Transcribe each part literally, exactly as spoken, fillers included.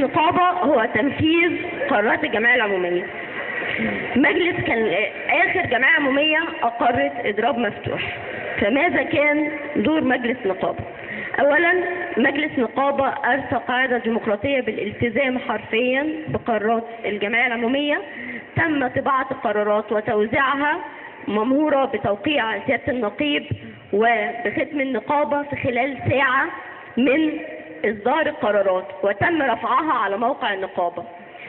نقابة هو تنفيذ قرارات الجمعية العمومية. مجلس كان آخر جمعية عمومية أقرت إضراب مفتوح. فماذا كان دور مجلس نقابة؟ أولا، مجلس نقابة أرسى قاعدة ديمقراطية بالالتزام حرفيا بقرارات الجمعية العمومية. تم طباعة القرارات وتوزيعها ممهورة بتوقيع سيادة النقيب وبختم النقابة في خلال ساعة من إصدار القرارات، وتم رفعها على موقع النقابة.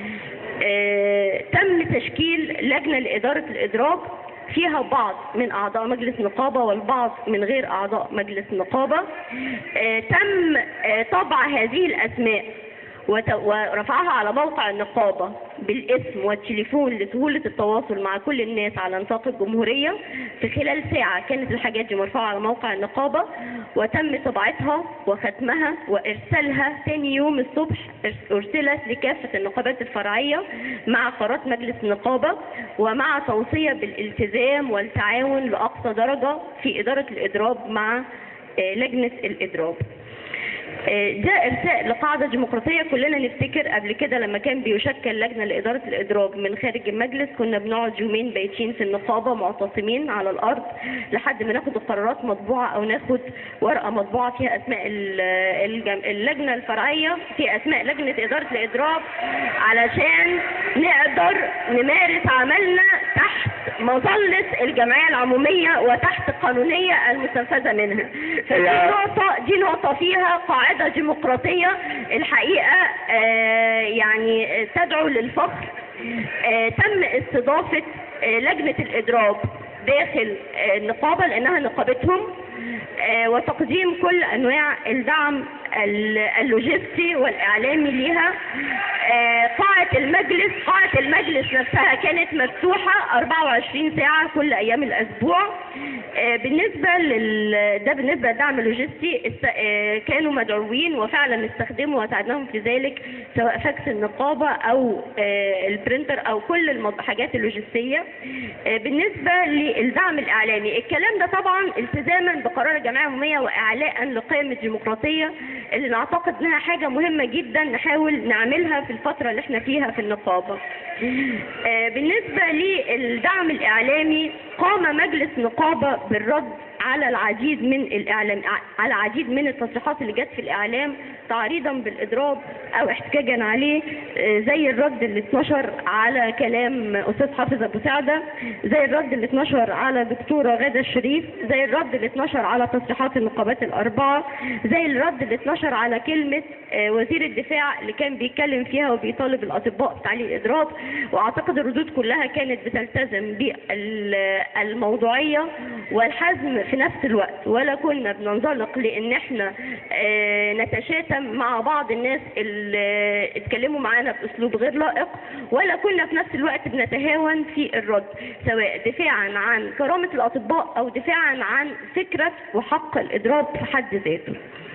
آه، تم تشكيل لجنة لإدارة الإضراب فيها بعض من أعضاء مجلس نقابة والبعض من غير أعضاء مجلس نقابة. آه، تم آه، طبع هذه الأسماء ورفعها على موقع النقابة بالاسم والتليفون لسهولة التواصل مع كل الناس على نطاق الجمهورية. في خلال ساعة كانت الحاجات دي مرفوعة على موقع النقابة، وتم طباعتها وختمها وإرسالها ثاني يوم الصبح. أرسلت لكافة النقابات الفرعية مع قرارات مجلس النقابة ومع توصية بالالتزام والتعاون لأقصى درجة في إدارة الإضراب مع لجنة الإضراب. ده إرساء لقاعدة ديمقراطية. كلنا نفتكر قبل كده لما كان بيشكل لجنة لإدارة الإضراب من خارج المجلس كنا بنقعد يومين بايتين في النقابة معتصمين على الأرض لحد ما ناخد القرارات مطبوعة أو ناخد ورقة مطبوعة فيها أسماء اللجنة الفرعية، في أسماء لجنة إدارة الإضراب، علشان نقدر نمارس عملنا تحت مظلة الجمعية العمومية وتحت القانونية المستنفذة منها. فدي نقطة دي نقطة فيها قاعدة ديمقراطية الحقيقة آه يعني تدعو للفخر. آه تم استضافة آه لجنة الإضراب داخل آه النقابة لأنها نقابتهم، آه وتقديم كل أنواع الدعم اللوجستي والإعلامي ليها. آه قاعة المجلس قاعة المجلس نفسها كانت مفتوحة أربعة وعشرين ساعة كل أيام الأسبوع. آه بالنسبة لل ده بالنسبة للدعم اللوجستي است... آه كانوا مدعوين وفعلا استخدموا وساعدناهم في ذلك، سواء فاكس النقابة أو آه البرينتر أو كل الحاجات اللوجستية. آه بالنسبة للدعم الإعلامي، الكلام ده طبعا التزاما بقرار الجمعية العمومية وإعلاء لقيم الديمقراطية اللي نعتقد انها حاجة مهمة جدا نحاول نعملها في الفترة اللي احنا فيها في النقابة. آه بالنسبة للدعم الإعلامي، قام مجلس نقابة بالرد على العديد من الإعلام على العديد من التصريحات اللي جت في الإعلام تعريضا بالإضراب أو احتجاجا عليه، زي الرد اللي اتنشر على كلام أستاذ حافظ أبو سعدة، زي الرد اللي اتنشر على دكتورة غادة الشريف، زي الرد اللي اتنشر على تصريحات النقابات الأربعة، زي الرد اللي اتنشر على كلمة وزير الدفاع اللي كان بيتكلم فيها وبيطالب الأطباء بتعليق الإضراب. وأعتقد الردود كلها كانت بتلتزم بالموضوعية والحزم في نفس الوقت، ولا كنا بننزلق لان احنا اه نتشاتم مع بعض الناس اللي اتكلموا معانا باسلوب غير لائق، ولا كنا في نفس الوقت بنتهاون في الرد، سواء دفاعا عن كرامة الاطباء او دفاعا عن فكرة وحق الاضراب في حد ذاته.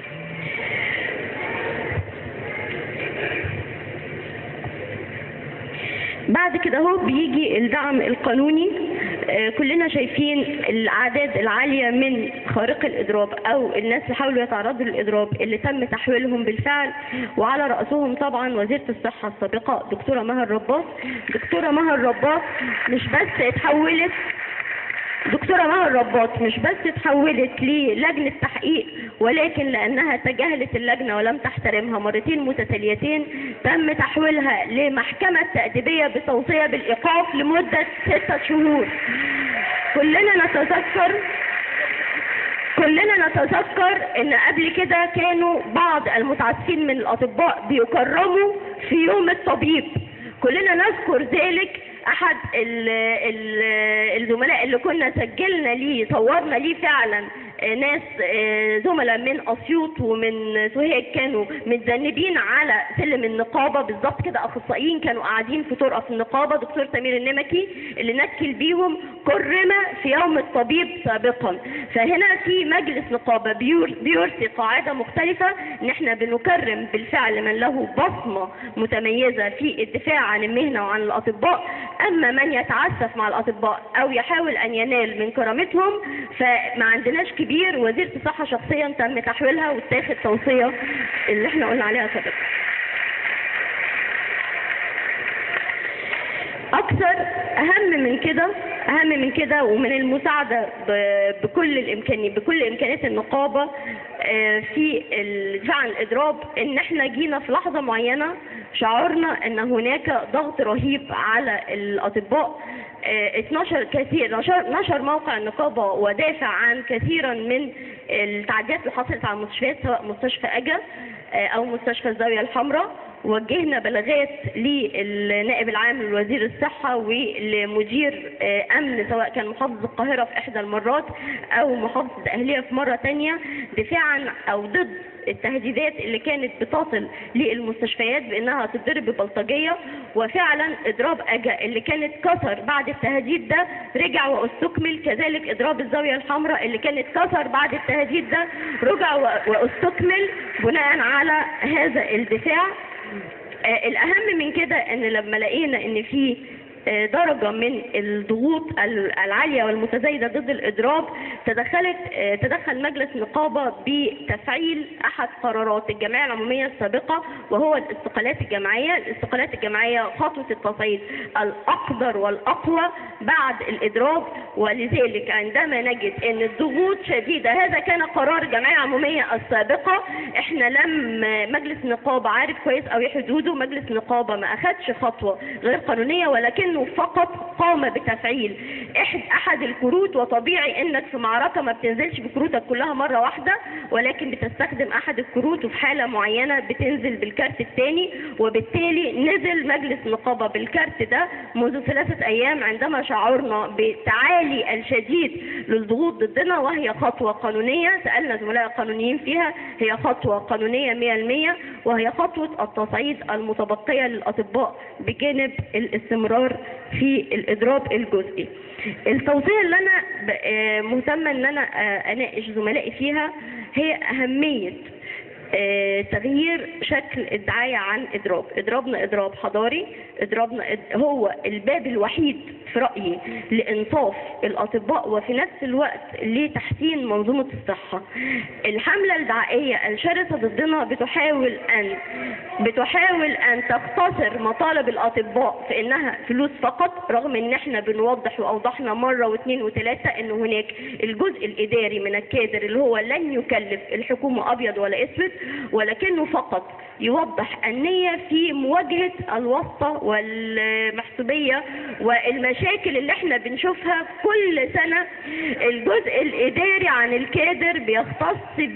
بعد كده هو بيجي الدعم القانوني. آه كلنا شايفين الاعداد العاليه من خارقي الاضراب او الناس اللي حاولوا يتعرضوا للاضراب اللي تم تحويلهم بالفعل، وعلى راسهم طبعا وزيره الصحه السابقه دكتوره مها الرباط. دكتوره مها الرباط مش بس اتحولت دكتورة مها الرباط مش بس اتحولت للجنة تحقيق، ولكن لأنها تجاهلت اللجنة ولم تحترمها مرتين متتاليتين تم تحويلها لمحكمة تأديبية بتوصية بالإيقاف لمدة ستة شهور. كلنا نتذكر كلنا نتذكر ان قبل كده كانوا بعض المتعسفين من الأطباء بيكرموا في يوم الطبيب. كلنا نذكر ذلك. احد ال ال الزملاء اللي كنا سجلنا ليه صورنا ليه فعلا ناس زملاء من اسيوط ومن سوهاج كانوا متذنبين على سلم النقابه بالظبط كده، اخصائيين كانوا قاعدين في طرقه في النقابه. دكتور سمير النمكي اللي نكل بيهم كرم في يوم الطبيب سابقا. فهنا في مجلس نقابه بيرسي قاعده مختلفه ان احنا بنكرم بالفعل من له بصمه متميزه في الدفاع عن المهنه وعن الاطباء، اما من يتعسف مع الاطباء او يحاول ان ينال من كرامتهم فما عندناش كبير. وزيرة الصحة شخصيا تم تحويلها واتاخد توصية اللي احنا قلنا عليها سابقا. واكثر اهم من كده اهم من كده ومن المساعده بكل الامكاني بكل امكانيات النقابه في الدفاع عن الاضراب، ان احنا جينا في لحظه معينه شعرنا ان هناك ضغط رهيب على الاطباء. اتنشر كثير نشر, نشر موقع النقابه ودافع عن كثيرا من التعديات اللي حصلت على المستشفيات، سواء مستشفى اجا او مستشفى الزاويه الحمراء. وجهنا بلاغات للنائب العام لوزير الصحة ولمدير أمن، سواء كان محافظ القاهرة في إحدى المرات أو محافظ الأهلية في مرة تانية، دفاعا أو ضد التهديدات اللي كانت بتصل للمستشفيات بأنها تتضرب ببلطجية. وفعلا إضراب أجا اللي كانت كسر بعد التهديد ده رجع واستكمل، كذلك إضراب الزاوية الحمراء اللي كانت كسر بعد التهديد ده رجع واستكمل بناء على هذا الدفاع. آه الأهم من كده أن لما لقينا أن في آه درجة من الضغوط العالية والمتزايدة ضد الإضراب، تدخلت آه تدخل مجلس نقابة بتفعيل أحد قرارات الجمعية العمومية السابقة، وهو الاستقالات الجماعية. الاستقالات الجماعية خطوة التصعيد الأقدر والأقوى بعد الإضراب، ولذلك عندما نجد أن الضغوط شديدة، هذا كان قرار الجمعية العمومية السابقة. احنا لم مجلس نقابة عارف كويس أو حدوده، مجلس نقابة ما أخدش خطوة غير قانونية، ولكن فقط قام بتفعيل احد احد الكروت. وطبيعي انك في معركه ما بتنزلش بكروتك كلها مره واحده، ولكن بتستخدم احد الكروت، وفي حاله معينه بتنزل بالكارت الثاني. وبالتالي نزل مجلس نقابه بالكارت ده منذ ثلاثه ايام عندما شعرنا بتعالي الشديد للضغوط ضدنا، وهي خطوه قانونيه سالنا زملاء القانونيين فيها، هي خطوه قانونيه مئة بالمئة، وهي خطوه التصعيد المتبقيه للاطباء بجانب الاستمرار في الاضراب الجزئي. التوصيه اللي انا مهتمه ان انا اناقش زملائي فيها هي اهميه تغيير شكل الدعايه عن اضراب. اضرابنا اضراب حضاري، اضرابنا هو الباب الوحيد في رايي لانصاف الاطباء وفي نفس الوقت لتحسين منظومه الصحه. الحمله الدعائيه الشرسه ضدنا بتحاول ان بتحاول ان تختصر مطالب الاطباء في انها فلوس فقط، رغم ان احنا بنوضح واوضحنا مره واثنين وثلاثه ان هناك الجزء الاداري من الكادر اللي هو لن يكلف الحكومه ابيض ولا اسود، ولكنه فقط يوضح النية في مواجهة الواسطة والمحسوبية والمشاكل اللي احنا بنشوفها كل سنة. الجزء الإداري عن الكادر بيختص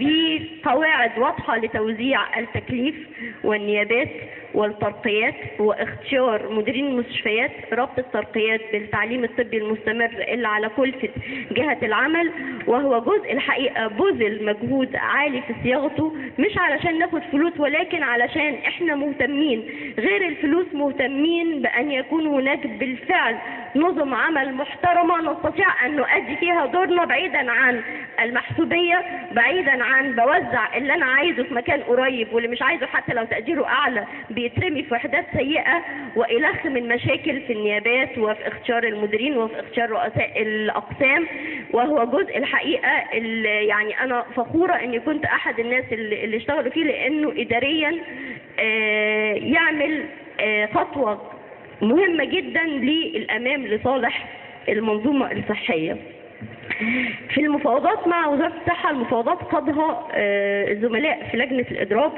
بقواعد واضحة لتوزيع التكليف والنيابات والترقيات واختيار مديرين المستشفيات، ربط الترقيات بالتعليم الطبي المستمر اللي على كلفة جهة العمل. وهو جزء الحقيقة بذل مجهود عالي في صياغته، مش علشان ناخد فلوس ولكن علشان احنا مهتمين غير الفلوس، مهتمين بأن يكون هناك بالفعل نظم عمل محترمة نستطيع أن نؤدي فيها دورنا، بعيدا عن المحسوبية، بعيدا عن بوزع اللي أنا عايزه في مكان قريب واللي مش عايزه حتى لو تقديره أعلى بيترمي في وحدات سيئة، وإلخ من مشاكل في النيابات وفي اختيار المديرين وفي اختيار رؤساء الأقسام. وهو جزء الحقيقة اللي يعني أنا فخورة أني كنت أحد الناس اللي, اللي اشتغلوا فيه، لأنه إداريا آه يعمل آه خطوة مهمة جدا للأمام لصالح المنظومة الصحية. في المفاوضات مع وزارة الصحة، المفاوضات قادها الزملاء في لجنة الإضراب،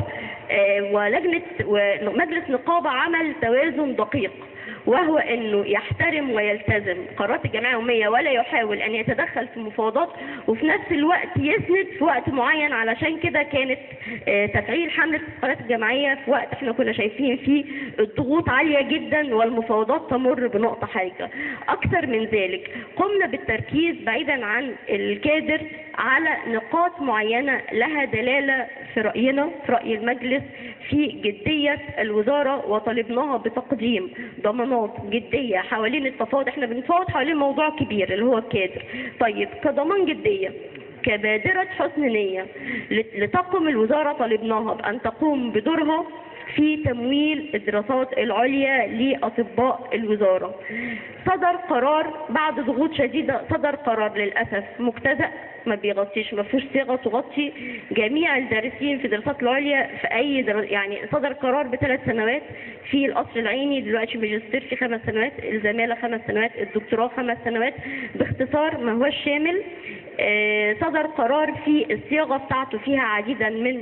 ولجنة ومجلس نقابة عمل توازن دقيق، وهو انه يحترم ويلتزم قرارات الجمعيه العموميه ولا يحاول ان يتدخل في المفاوضات، وفي نفس الوقت يسند في وقت معين. علشان كده كانت تفعيل حمله القرارات الجماعيه في وقت احنا كنا شايفين فيه الضغوط عاليه جدا والمفاوضات تمر بنقطه حرجه. اكثر من ذلك قمنا بالتركيز بعيدا عن الكادر على نقاط معينه لها دلاله في راينا في راي المجلس في جديه الوزاره، وطالبناها بتقديم ضمانات جديه حوالين التفاوض. احنا بنتفاوض حوالين موضوع كبير اللي هو الكادر. طيب كضمان جديه كبادره حسن نيه لتقوم الوزاره، طالبناها بان تقوم بدورها في تمويل الدراسات العليا لأطباء الوزارة. صدر قرار بعد ضغوط شديدة، صدر قرار للأسف مجتزأ ما بيغطيش، ما فيهوش صيغه تغطي جميع الدارسين في الدراسات العليا في اي در... يعني صدر قرار بثلاث سنوات في القصر العيني، دلوقتي الماجستير في خمس سنوات، الزماله خمس سنوات، الدكتوراه خمس سنوات. باختصار ما هوش شامل. آه، صدر قرار في الصياغه بتاعته فيها عديدا من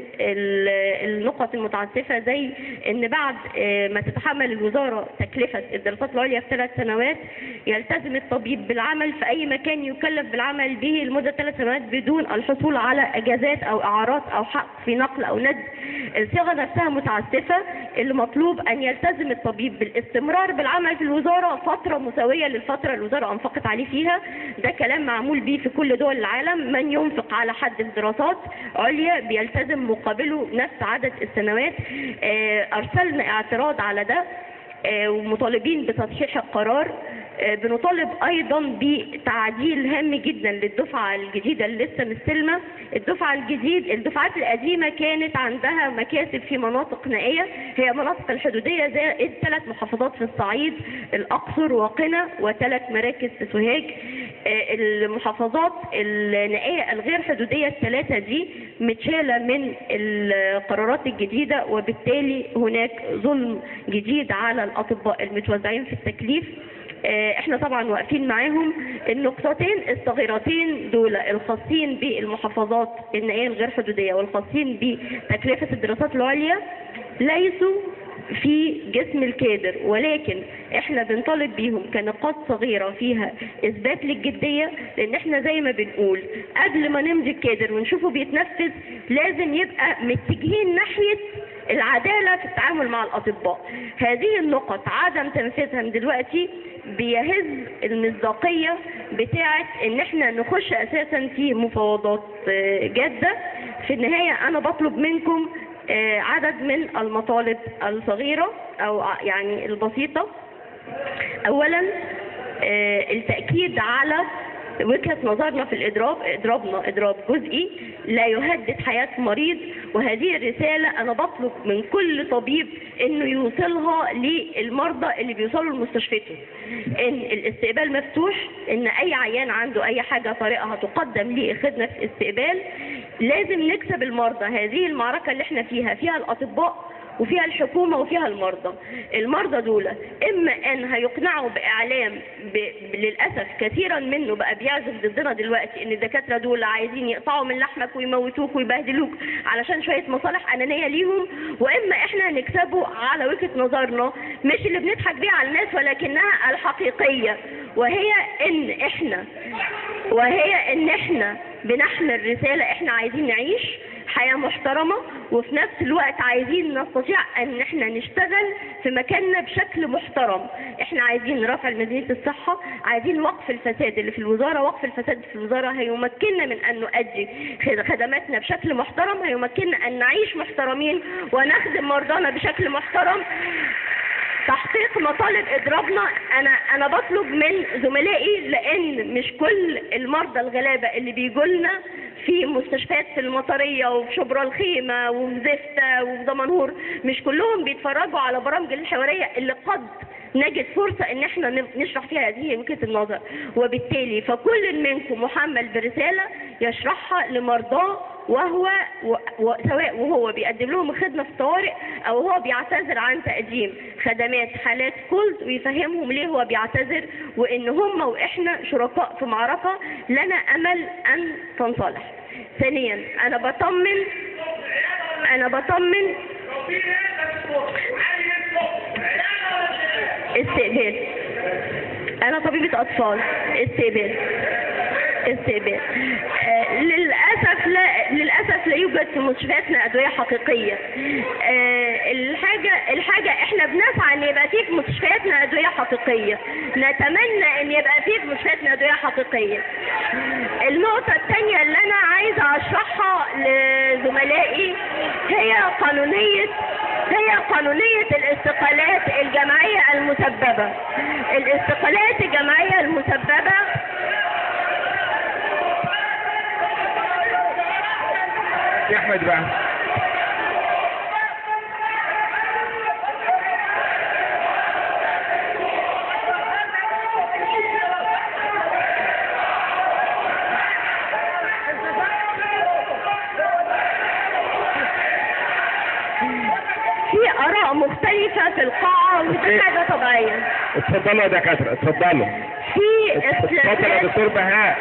النقط المتعسفه، زي ان بعد آه، ما تتحمل الوزاره تكلفه الدراسات العليا في ثلاث سنوات يلتزم الطبيب بالعمل في اي مكان يكلف بالعمل به لمده ثلاث سنوات بدون الحصول على اجازات او اعارات او حق في نقل او ند. الصياغه نفسها متعسفه. اللي مطلوب ان يلتزم الطبيب بالاستمرار بالعمل في الوزاره فتره مساويه للفتره اللي الوزاره انفقت عليه فيها. ده كلام معمول به في كل دول العالم. من ينفق على حد في دراسات عليا بيلتزم مقابله نفس عدد السنوات. ارسلنا اعتراض على ده ومطالبين بتصحيح القرار. بنطالب ايضا بتعديل هام جدا للدفعه الجديده اللي لسه مستلمه. الدفعه الجديد الدفعات القديمه كانت عندها مكاتب في مناطق نائيه، هي مناطق الحدوديه زائد ثلاث محافظات في الصعيد، الاقصر وقنا، وثلاث مراكز في سوهاج. المحافظات النائيه الغير حدوديه الثلاثه دي متشاله من القرارات الجديده، وبالتالي هناك ظلم جديد على الاطباء المتوزعين في التكليف. احنا طبعا واقفين معاهم. النقطتين الصغيرتين دول الخاصين بالمحافظات النائيه الغير حدوديه والخاصين بتكلفه الدراسات العليا ليسوا في جسم الكادر، ولكن احنا بنطالب بيهم كنقاط صغيره فيها اثبات للجديه، لان احنا زي ما بنقول قبل ما نمضي الكادر ونشوفه بيتنفذ لازم يبقى متجهين ناحيه العداله في التعامل مع الاطباء. هذه النقط عدم تنفيذها دلوقتي بيهز المصداقيه بتاعه ان احنا نخش اساسا في مفاوضات جاده. في النهايه انا بطلب منكم عدد من المطالب الصغيره او يعني البسيطه. اولا التاكيد على وجهة نظرنا في الإضراب. إضرابنا إضراب جزئي لا يهدد حياة مريض، وهذه الرسالة أنا بطلب من كل طبيب إنه يوصلها للمرضى اللي بيوصلوا لمستشفيته، إن الاستقبال مفتوح، إن أي عيان عنده أي حاجة طارئة هتقدم ليه خدمة في الاستقبال. لازم نكسب المرضى. هذه المعركة اللي احنا فيها فيها الأطباء وفيها الحكومة وفيها المرضى. المرضى دول إما أن هيقنعوا بإعلام ب... للأسف كثيرا منه بقى بيعزف ضدنا دلوقتي إن الدكاترة دول عايزين يقطعوا من لحمك ويموتوك ويبهدلوك علشان شوية مصالح أنانية ليهم، وإما إحنا نكسبه على وجهة نظرنا مش اللي بنضحك بيها على الناس ولكنها الحقيقية، وهي إن إحنا وهي إن إحنا بنحمل رسالة إحنا عايزين نعيش حياة محترمة، وفي نفس الوقت عايزين نستطيع ان احنا نشتغل في مكاننا بشكل محترم. احنا عايزين رفع ميزانية الصحة، عايزين وقف الفساد اللي في الوزارة. وقف الفساد في الوزارة هيمكننا من ان نؤدي خدماتنا بشكل محترم، هيمكننا ان نعيش محترمين ونخدم مرضانا بشكل محترم. تحقيق مطالب اضرابنا، انا انا بطلب من زملائي، لان مش كل المرضى الغلابه اللي بيجوا لنا في مستشفيات في المطريه وفي شبرا الخيمه وفي زفته وفي دمنهور مش كلهم بيتفرجوا على برامج الحواريه اللي قد نجد فرصة ان احنا نشرح فيها هذه وجهة النظر. وبالتالي فكل منكم محمل برسالة يشرحها لمرضاه، وهو سواء وهو بيقدم لهم خدمة في الطوارئ او هو بيعتذر عن تقديم خدمات حالات كولد، ويفهمهم ليه هو بيعتذر وان هم واحنا شركاء في معركة لنا امل ان تنصلح. ثانيا انا بطمن انا بطمن استقبال. انا طبيبة اطفال. استقبال استقبال آه للاسف لا للاسف لا يوجد في مستشفياتنا ادويه حقيقيه. آه الحاجه الحاجه احنا بنسعى ان يبقى في مستشفياتنا ادويه حقيقيه، نتمنى ان يبقى في مستشفياتنا ادويه حقيقيه. النقطه الثانيه اللي انا عايزه اشرحها لزملائي هي قانونيه هي قانونيه الاستقالات الجماعيه المسببه. الاستقالات الجماعيه المسببه يا احمد بقى مختلفة في القاعة ودي حاجة طبيعية. اتفضلوا يا دكاترة اتفضلوا. في اتفضل يا اختلافات دكتور بهاء.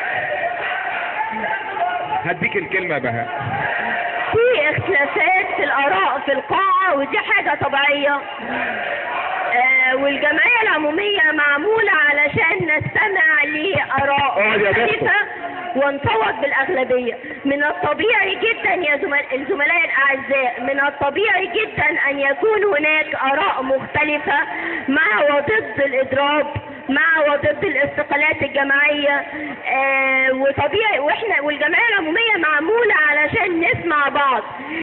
هديك الكلمة بهاء. في اختلافات في الآراء في القاعة ودي حاجة طبيعية. آه والجمعية العمومية معمولة علشان نستمع لآراء مختلفة ونصوت بالأغلبية. من الطبيعي جدا يا زمل... الزملاء الأعزاء، من الطبيعي جدا أن يكون هناك آراء مختلفة مع وضد الإضراب، مع وضد الاستقالات الجماعية. آه وطبيعي، واحنا والجمعية العمومية معمولة علشان نسمع بعض.